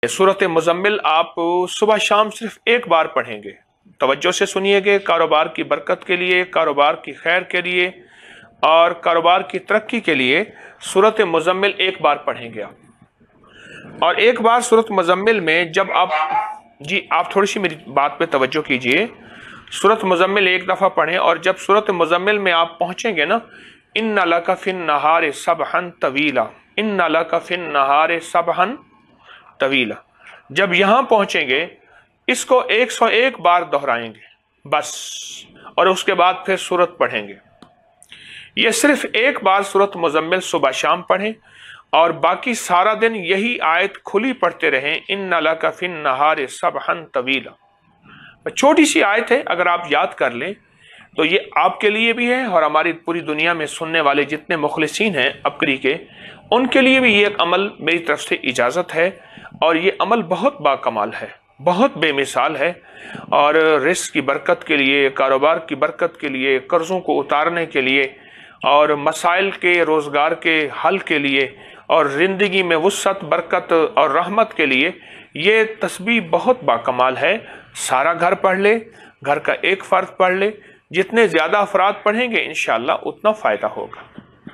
सूरत मुज़म्मिल आप सुबह शाम सिर्फ एक बार पढ़ेंगे। तवज्जो से सुनिएगा, कारोबार की बरकत के लिए, कारोबार की खैर के लिए और कारोबार की तरक्की के लिए सूरत मुज़म्मिल एक बार पढ़ेंगे आप। और एक बार सूरत मुज़म्मिल में जब आप थोड़ी सी मेरी बात पे तवज्जो कीजिए। सूरत मुज़म्मिल एक दफ़ा पढ़ें और जब सूरत मुज़म्मिल में आप पहुँचेंगे ना, इन्ना लका फिन नहारे सबहन तवीला, इन्ना लका फिन नहारे सबहन तवीला, जब यहाँ पहुँचेंगे इसको 101 बार दोहराएंगे बस, और उसके बाद फिर सूरत पढ़ेंगे। ये सिर्फ एक बार सूरत मुज़म्मिल सुबह शाम पढ़ें और बाकी सारा दिन यही आयत खुली पढ़ते रहें, इन्ना लका फिन नहारे सबहन तवीला। छोटी सी आयत है, अगर आप याद कर लें तो ये आपके लिए भी है और हमारी पूरी दुनिया में सुनने वाले जितने मुखलिसीन हैं अबकरी के, उनके लिए भी ये एक अमल मेरी तरफ से इजाज़त है। और ये अमल बहुत बाकमाल है, बहुत बेमिसाल है, और रिस्क की बरकत के लिए, कारोबार की बरकत के लिए, कर्ज़ों को उतारने के लिए और मसाइल के रोज़गार के हल के लिए और ज़िंदगी में वुसअत, बरकत और रहमत के लिए ये तस्बीह बहुत बाकमाल है। सारा घर पढ़ ले, घर का एक फ़र्द पढ़ ले, जितने ज़्यादा अफराद पढ़ेंगे इंशाअल्लाह उतना फ़ायदा होगा।